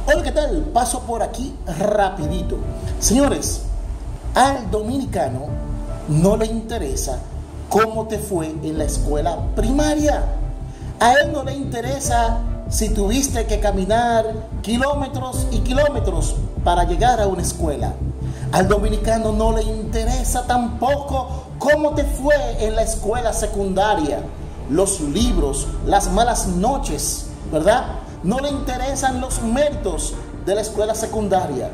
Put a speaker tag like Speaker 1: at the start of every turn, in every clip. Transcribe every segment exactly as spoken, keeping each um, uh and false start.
Speaker 1: Hola, ¿qué tal? Paso por aquí rapidito. Señores, al dominicano no le interesa cómo te fue en la escuela primaria. A él no le interesa si tuviste que caminar kilómetros y kilómetros para llegar a una escuela. Al dominicano no le interesa tampoco cómo te fue en la escuela secundaria, los libros, las malas noches, ¿verdad? No le interesan los méritos de la escuela secundaria.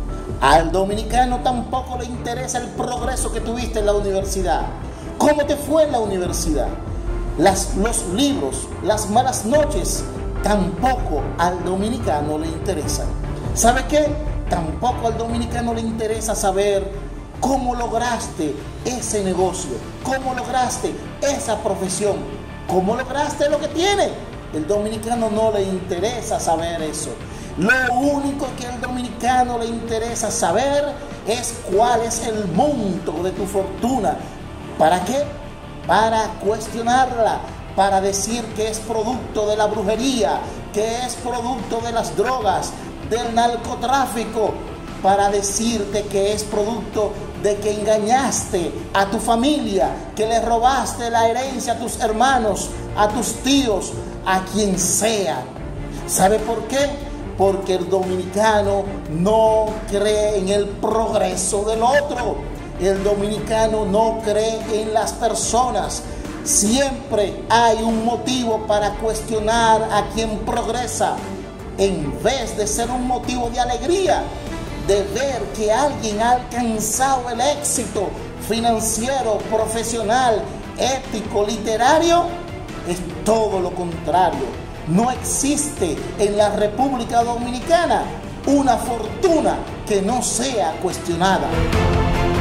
Speaker 1: Al dominicano tampoco le interesa el progreso que tuviste en la universidad. ¿Cómo te fue en la universidad? Las, los libros, las malas noches, tampoco al dominicano le interesan. ¿Sabe qué? Tampoco al dominicano le interesa saber cómo lograste ese negocio, cómo lograste esa profesión, cómo lograste lo que tienes. El dominicano no le interesa saber eso. Lo único que al dominicano le interesa saber es cuál es el monto de tu fortuna. ¿Para qué? Para cuestionarla, para decir que es producto de la brujería, que es producto de las drogas, del narcotráfico, para decirte que es producto de que engañaste a tu familia, que le robaste la herencia a tus hermanos, a tus tíos, a quien sea. ¿Sabe por qué? Porque el dominicano no cree en el progreso del otro. El dominicano no cree en las personas. Siempre hay un motivo para cuestionar a quien progresa, en vez de ser un motivo de alegría, de ver que alguien ha alcanzado el éxito financiero, profesional, ético, literario. Es todo lo contrario. No existe en la República Dominicana una fortuna que no sea cuestionada.